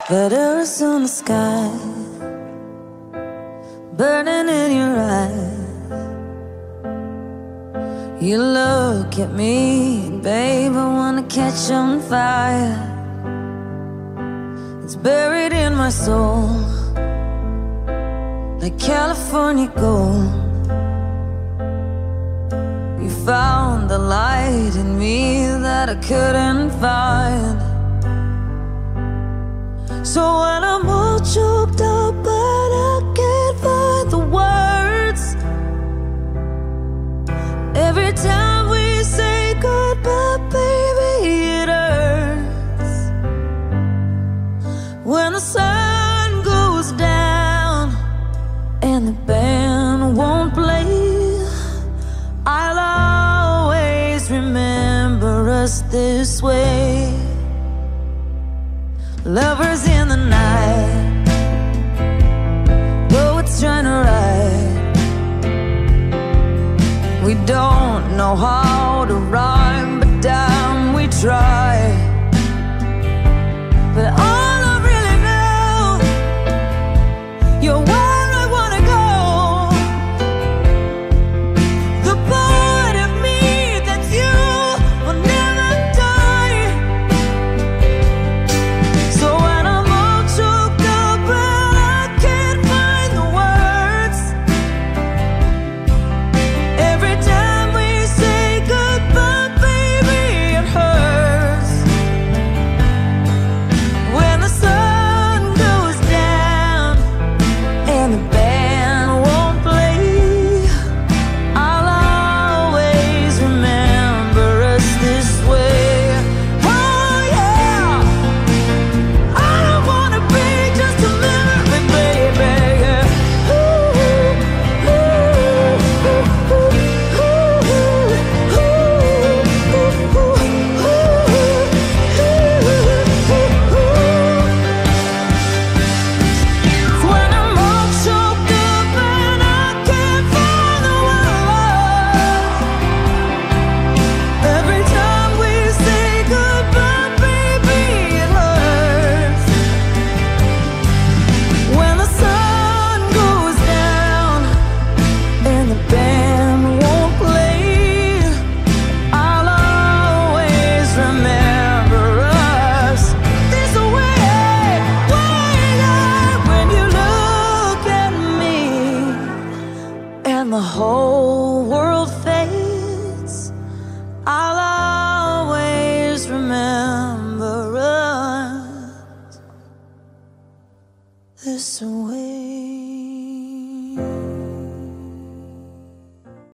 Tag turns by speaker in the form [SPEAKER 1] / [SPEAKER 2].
[SPEAKER 1] Letters on the sky, burning in your eyes. You look at me, and babe, I wanna catch on fire. It's buried in my soul, like California gold. You found the light in me that I couldn't find. So when I'm all choked up but I can't find the words, every time we say goodbye, baby, it hurts. When the sun goes down and the band won't play, I'll always remember us this way. Lovers in the night, poets trying to write. We don't know how to rhyme, but damn, we try. But all I really know, you're where I wanna go. The part of me that's you will never die. So when I'm all choked up and I can't find the words, every time we say goodbye, baby, it hurts. When the sun goes down and the band won't play, I'll always remember us this way. Oh yeah, I don't wanna be just a memory, baby. Ooh, ooh, ooh, ooh, ooh, when I'm all choked up and I can't find the words, every time we say goodbye, baby, it hurts. When the sun goes down and the band won't play, I'll always remember us this way. When you look at me and the whole world fades, I'll always remember us this way.